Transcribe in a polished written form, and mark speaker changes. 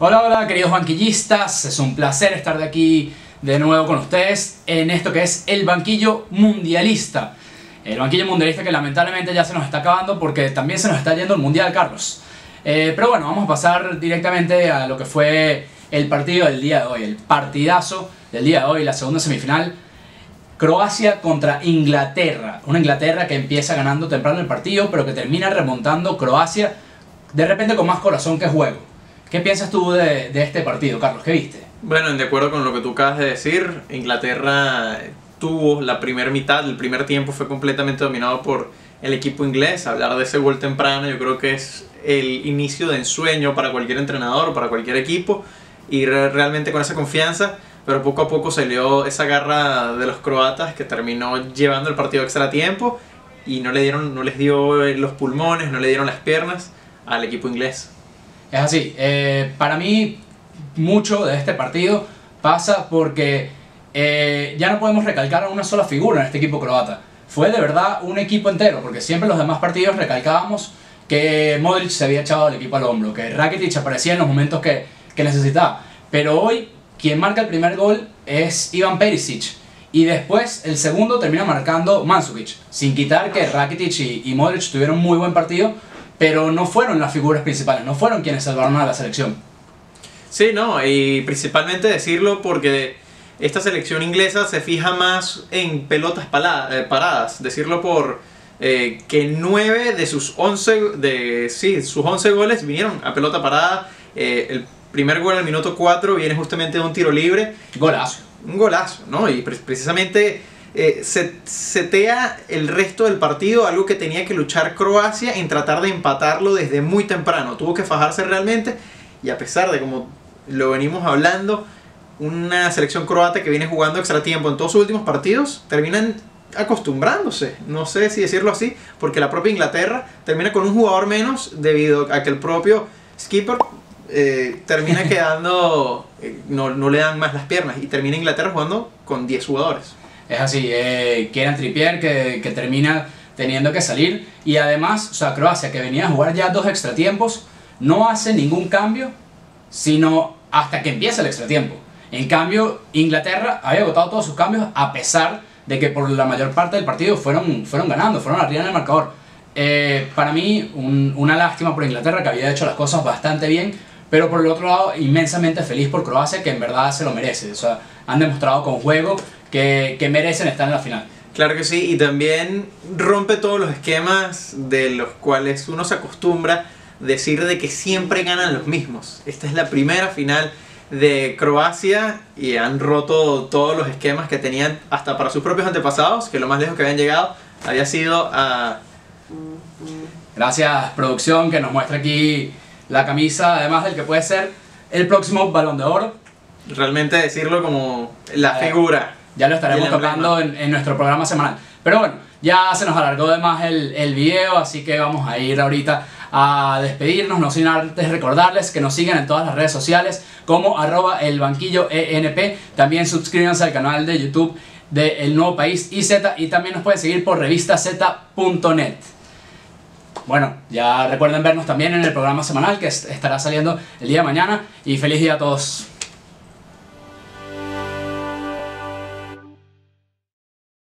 Speaker 1: Hola, hola queridos banquillistas, es un placer estar de aquí de nuevo con ustedes en esto que es el banquillo mundialista. El banquillo mundialista que lamentablemente ya se nos está acabando porque también se nos está yendo el mundial, Carlos. Pero bueno, vamos a pasar directamente a lo que fue el partido del día de hoy, el partidazo del día de hoy, la segunda semifinal. Croacia contra Inglaterra, una Inglaterra que empieza ganando temprano el partido, pero que termina remontando Croacia de repente con más corazón que juego. ¿Qué piensas tú de este partido, Carlos? ¿Qué viste?
Speaker 2: Bueno, de acuerdo con lo que tú acabas de decir, Inglaterra tuvo la primera mitad, el primer tiempo fue completamente dominado por el equipo inglés. Hablar de ese gol temprano yo creo que es el inicio de ensueño para cualquier entrenador o para cualquier equipo, y realmente con esa confianza, pero poco a poco salió esa garra de los croatas que terminó llevando el partido a extra tiempo y no les dio los pulmones, no le dieron las piernas al equipo inglés.
Speaker 1: Es así, para mí mucho de este partido pasa porque ya no podemos recalcar a una sola figura en este equipo croata. Fue de verdad un equipo entero, porque siempre en los demás partidos recalcábamos que Modric se había echado el equipo al hombro, que Rakitic aparecía en los momentos que necesitaba. Pero hoy quien marca el primer gol es Ivan Perisic, y después el segundo termina marcando Mandzukic, sin quitar que Rakitic y Modric tuvieron muy buen partido, pero no fueron las figuras principales, no fueron quienes salvaron a la selección.
Speaker 2: Sí, no, y principalmente decirlo porque esta selección inglesa se fija más en pelotas paradas. Decirlo por que 9 de sus 11 goles vinieron a pelota parada. El primer gol al minuto 4 viene justamente de un tiro libre.
Speaker 1: Golazo.
Speaker 2: Un golazo, ¿no? Y precisamente setea el resto del partido, algo que tenía que luchar Croacia en tratar de empatarlo desde muy temprano. Tuvo que fajarse realmente, y a pesar de, como lo venimos hablando, una selección croata que viene jugando extra tiempo en todos sus últimos partidos, terminan acostumbrándose, no sé si decirlo así, porque la propia Inglaterra termina con un jugador menos debido a que el propio skipper termina quedando, no le dan más las piernas, y termina Inglaterra jugando con 10 jugadores.
Speaker 1: Es así, Kieran Trippier que termina teniendo que salir, y además, o sea, Croacia, que venía a jugar ya 2 extratiempos, no hace ningún cambio sino hasta que empieza el extratiempo. En cambio, Inglaterra había agotado todos sus cambios a pesar de que por la mayor parte del partido fueron ganando, fueron arriba en el marcador. Para mí, una lástima por Inglaterra, que había hecho las cosas bastante bien, pero por el otro lado, inmensamente feliz por Croacia, que en verdad se lo merece. O sea, han demostrado con juego que merecen estar en la final.
Speaker 2: Claro que sí, y también rompe todos los esquemas de los cuales uno se acostumbra decir de que siempre ganan los mismos. Esta es la primera final de Croacia y han roto todos los esquemas que tenían hasta para sus propios antepasados, que lo más lejos que habían llegado había sido a...
Speaker 1: Gracias, producción, que nos muestra aquí la camisa, además del que puede ser el próximo Balón de Oro.
Speaker 2: Realmente decirlo como la figura.
Speaker 1: Ya lo estaremos tocando en nuestro programa semanal. Pero bueno, ya se nos alargó de más el video, así que vamos a ir ahorita a despedirnos, no sin antes recordarles que nos sigan en todas las redes sociales como @elbanquilloenp. También suscríbanse al canal de YouTube de El Nuevo País IZ, y también nos pueden seguir por revistaz.net. Bueno, ya recuerden vernos también en el programa semanal que estará saliendo el día de mañana, y feliz día a todos.